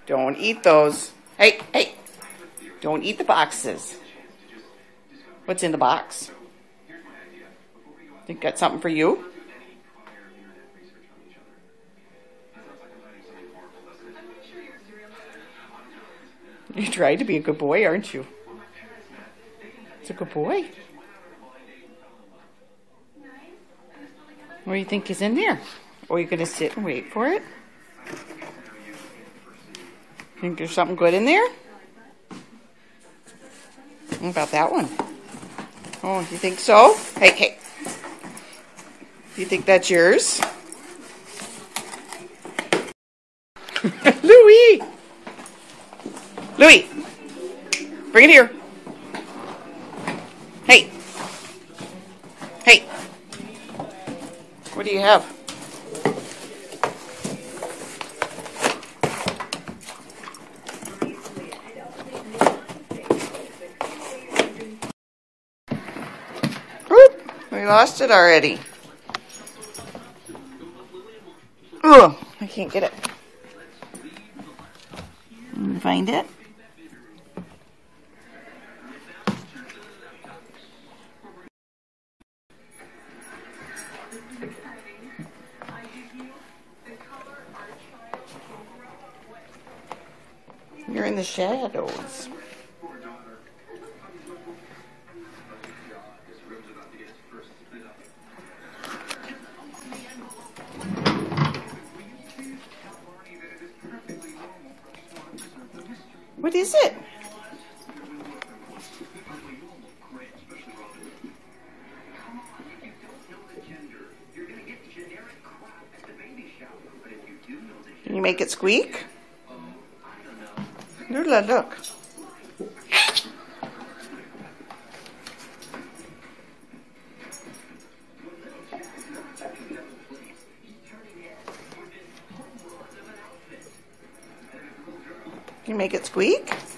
Don't eat those. Hey, hey. Don't eat the boxes. What's in the box? Think got something for you? You tried to be a good boy, aren't you? It's a good boy. What do you think is in there? Or are you going to sit and wait for it? Think there's something good in there? What about that one? Oh, you think so? Hey, hey. Do you think that's yours? Louie! Louie! Bring it here. Hey. Hey. What do you have? Oop, we lost it already. Oh, I can't get it. Let me find it. You're in the shadows. What is it? Can you make it squeak? Lula, look. Can you make it squeak?